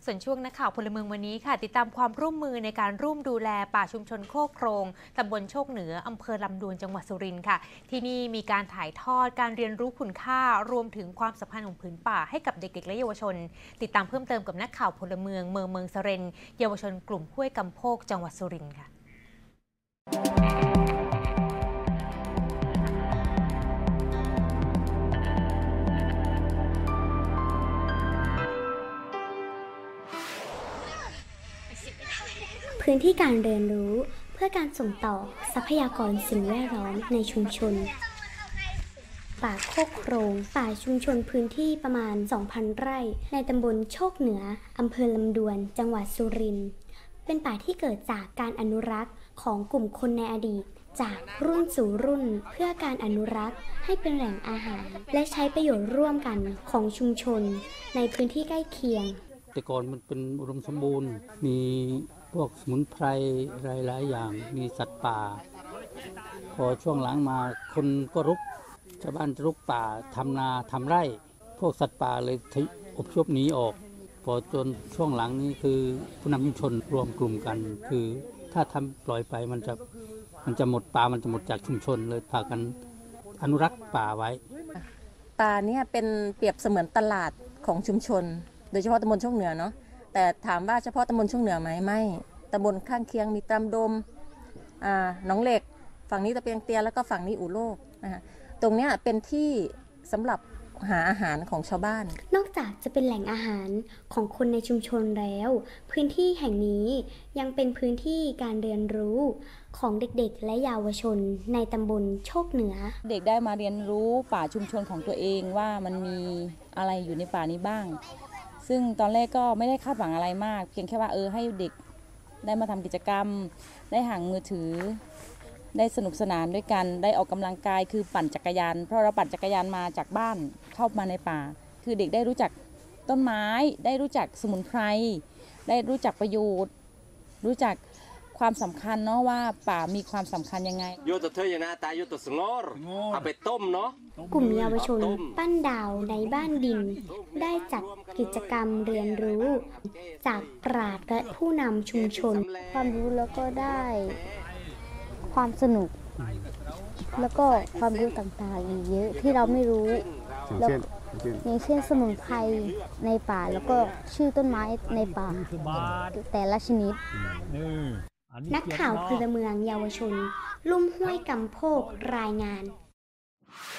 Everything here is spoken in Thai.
ส่วนช่วงนักข่าวพลเมืองวันนี้ค่ะติดตามความร่วมมือในการร่วมดูแลป่าชุมชนโคกโครงตำบลโชคเหนืออำเภอลำดวนจังหวัดสุรินทร์ค่ะที่นี่มีการถ่ายทอดการเรียนรู้คุณค่ารวมถึงความสัมพันธ์ของผืนป่าให้กับเด็กๆและเยาวชนติดตามเพิ่มเติมกับนักข่าวพลเมืองเมืองสะเรนเยาวชนกลุ่มห้วยกำโพกจังหวัดสุรินทร์ค่ะพื้นที่การเรียนรู้เพื่อการส่งต่อทรัพยากรสิ่งแวดล้อมในชุมชนป่าโคกโครงป่าชุมชนพื้นที่ประมาณ 2,000 ไร่ในตำบลโชคเหนืออำเภอลำดวนจังหวัดสุรินทร์เป็นป่าที่เกิดจากการอนุรักษ์ของกลุ่มคนในอดีตจากรุ่นสู่รุ่นเพื่อการอนุรักษ์ให้เป็นแหล่งอาหารและใช้ประโยชน์ร่วมกันของชุมชนในพื้นที่ใกล้เคียงแต่ก่อนมันเป็นอุดมสมบูรณ์มีพวกสมุนไพรหลายๆอย่างมีสัตว์ป่าพอช่วงหลังมาคนก็รุกชาวบ้านรุกป่าทำนาทำไร่พวกสัตว์ป่าเลยอพยพหนีออกพอจนช่วงหลังนี้คือผู้นำชุมชนรวมกลุ่มกันคือถ้าทำปล่อยไปมันจะหมดป่ามันจะหมดจากชุมชนเลยพากันอนุรักษ์ป่าไว้ป่าเนี่ยเป็นเปรียบเสมือนตลาดของชุมชนโดยเฉพาะตำบลโชคเหนือเนาะแต่ถามว่าเฉพาะตำบลโชคเหนือไหมไม่ตำบลข้างเคียงมีตำดมหนองเหล็กฝั่งนี้ตะเปียงเตียแล้วก็ฝั่งนี้อู่โลกนะคะตรงเนี้ยเป็นที่สำหรับหาอาหารของชาวบ้านนอกจากจะเป็นแหล่งอาหารของคนในชุมชนแล้วพื้นที่แห่งนี้ยังเป็นพื้นที่การเรียนรู้ของเด็กๆและเยาวชนในตำบลโชคเหนือเด็กได้มาเรียนรู้ป่าชุมชนของตัวเองว่ามันมีอะไรอยู่ในป่านี้บ้างซึ่งตอนแรกก็ไม่ได้คาดหวังอะไรมากเพียงแค่ว่าให้เด็กได้มาทำกิจกรรมได้ห่างมือถือได้สนุกสนานด้วยกันได้ออกกำลังกายคือปั่นจักรยานเพราะเราปั่นจักรยานมาจากบ้านเข้ามาในป่าคือเด็กได้รู้จักต้นไม้ได้รู้จักสมุนไพรได้รู้จักประโยชน์รู้จักความสำคัญเนาะว่าป่ามีความสำคัญยังไงโยตเธออย่างน่าตายโยตสงอร์เอาไปต้มเนาะกลุ่มเยาวชนปั้นดาวในบ้านดินได้จัดกิจกรรมเรียนรู้จากปราชญ์และผู้นำชุมชนความรู้แล้วก็ได้ความสนุกแล้วก็ความรู้ต่างๆอีกเยอะที่เราไม่รู้อย่างเช่นสมุนไพรในป่าแล้วก็ชื่อต้นไม้ในป่าแต่ละชนิดนักข่าวพลเมืองเยาวชนลุ่มห้วยกำโพกรายงาน